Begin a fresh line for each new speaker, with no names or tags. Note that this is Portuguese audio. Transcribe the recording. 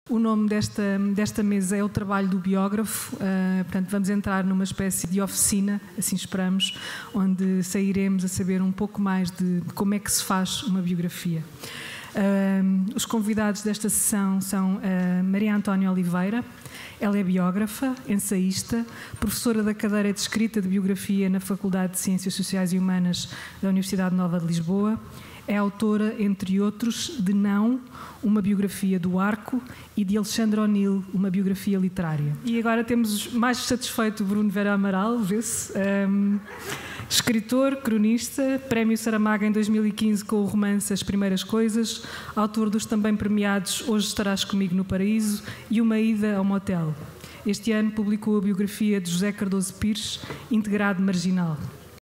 O nome desta mesa é o trabalho do biógrafo, portanto vamos entrar numa espécie de oficina, assim esperamos, onde sairemos a saber um pouco mais de como é que se faz uma biografia. Os convidados desta sessão são a Maria Antónia Oliveira. Ela é biógrafa, ensaísta, professora da cadeira de Escrita de Biografia na Faculdade de Ciências Sociais e Humanas da Universidade Nova de Lisboa. É autora, entre outros, de Não, uma biografia do Arco, e de Alexandre O'Neill, uma biografia literária. E agora temos mais satisfeito Bruno Vera Amaral, vê-se. Escritor, cronista, Prémio Saramago em 2015 com o romance As Primeiras Coisas, autor dos também premiados Hoje Estarás Comigo no Paraíso e Uma Ida ao Motel. Este ano publicou a biografia de José Cardoso Pires, Integrado Marginal.